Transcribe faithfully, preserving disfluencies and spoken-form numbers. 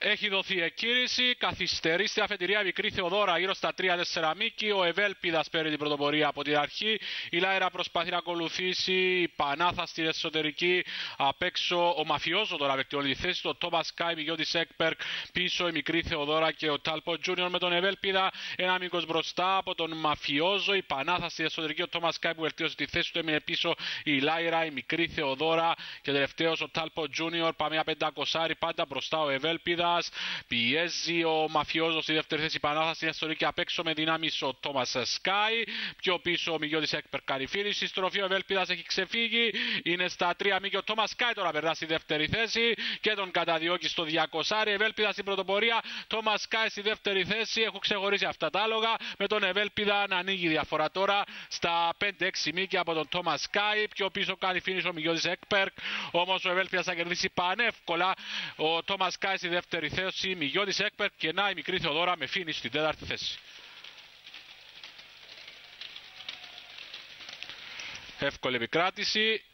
Έχει δοθεί εκκίνηση, καθυστερεί στη αφετηρία μικρή Θεοδώρα γύρω στα τρία τέσσερα μήκη. Ο Ευέλπιδας παίρνει την πρωτοπορία από την αρχή. Η Λάιρα προσπαθεί να ακολουθήσει. Η Πανάθα στην εσωτερική. Απ' έξω ο Μαφιόζο τώρα βελτιώνει τη θέση του. Ο Τόμας Σκάι, Μιγιώτης Έκπερκ πίσω. Η μικρή Θεοδώρα και ο Τάλπο Τζούνιορ με τον Ευέλπιδα. Ένα μήκος μπροστά από τον Μαφιόζο. Η Πανάθα στην εσωτερική. Ο Τόμας Σκάι που βελτίωσε τη θέση του. Έμεινε πίσω η Λάιρα, η μικρή Θεοδώρα και τελευταίος ο Τάλπο Τζούνιορ. Πάμε ένα πεντακοσάρι, πάντα μπροστά ο Ευέλπιδα. Πιέζει ο Μαφιόζο στη δεύτερη θέση. Πανάθα στην ιστορική απ' έξω με δυνάμεις ο Τόμας Σκάι. Πιο πίσω ο Μιγιώτης Έκπερκ κάνει φίνιση. Στροφή ο Ευέλπιδας έχει ξεφύγει. Είναι στα τρία μήκη. Ο Τόμας Σκάι τώρα περνά στη δεύτερη θέση και τον καταδιώκει στο διακόσια. Ευέλπιδα στην πρωτοπορία. Τόμας Σκάι στη δεύτερη θέση. Έχουν ξεχωρίσει αυτά τα άλογα. Με τον Ευέλπιδα να ανοίγει διαφορά τώρα στα πέντε έξι μήκη από τον Τόμας Σκάι. Πιο πίσω κάνει φίνιση ο Μιγιώτης Έκπερκ. Όμως ο Ευέλπιδας θα κερδίσει πανεύκολα. Ο Τόμας Σκάι στη δεύτερη θέση, Μιγιώτης Έκπερκ και να η μικρή Θεοδώρα με φίνις στην τέταρτη θέση. Εύκολη επικράτηση.